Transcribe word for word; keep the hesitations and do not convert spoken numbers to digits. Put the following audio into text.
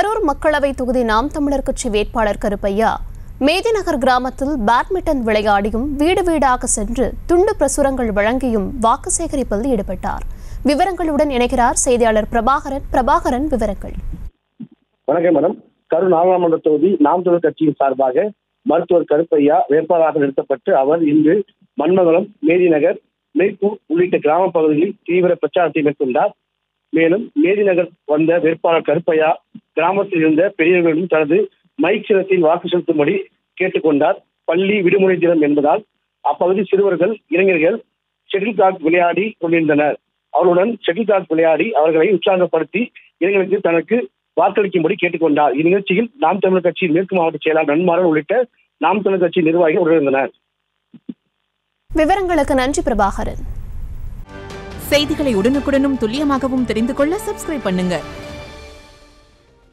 கரூர் மக்களவை தொகுதி நாம் தமிழர் கட்சி வேட்பாளர் கருப்பையா மேதிநகர் கிராமத்தில் பேட்மிண்டன் விளையாடியும் வீடு வீடாக சென்று துண்டு பிரசுரங்கள் வழங்கியும் வாக்கு சேகரிப்பில் ஈடுபட்டார். விவரங்களுடன் இணைகிறார் செய்தியாளர் பிரபாகரன். பிரபாகரன், விவரங்கள். வணக்கம் மேடம். கரூர் நாடாளுமன்ற தொகுதி நாம் தமிழர் கட்சியின் சார்பாக மருத்துவர் கருப்பையா வேட்பாளராக நிறுத்தப்பட்டு அவர் இன்று மண்மங்கலம், மேதிநகர், மேற்பூர் உள்ளிட்ட கிராம பகுதிகளில் தீவிர பிரச்சாரத்தை மேற்கொண்டார். மேலும் மேதிநகர் வந்த வேட்பாளர் கருப்பையா கிராமத்தில் இருந்த பெரியவர்களிடம் தனது மைக் சின்னத்தில் வாக்கு செலுத்தும்படி கேட்டுக்கொண்டார். பள்ளி விடுமுறை தினம் என்பதால் அப்பகுதி சிறுவர்கள், இளைஞர்கள் ஷட்டில் காக் விளையாடி கொண்டிருந்தனர். அவருடன் ஷட்டில் காக் விளையாடி அவர்களை உற்சாகப்படுத்தி இளைஞர்களுக்கு தனக்கு வாக்களிக்கும்படி கேட்டுக்கொண்டார். இந்நிகழ்ச்சியில் நாம் தமிழர் கட்சியின் மேற்கு மாவட்ட செயலாளர் நன்மாறன் உள்ளிட்ட நாம் தமிழர் கட்சி நிர்வாகிகள் உடனிருந்தனர். விவரங்களுக்கு நன்றி பிரபாகரன். செய்திகளை உடனுக்குடனும் துல்லியமாகவும் தெரிந்து கொள்ள சப்ஸ்கிரைப் பண்ணுங்க.